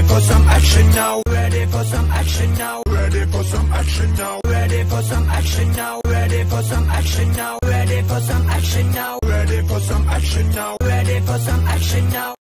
Ready for some action now. Ready for some action now. Ready for some action now. Ready for some action now. Ready for some action now. Ready for some action now. Ready for some action now. Ready for some action now.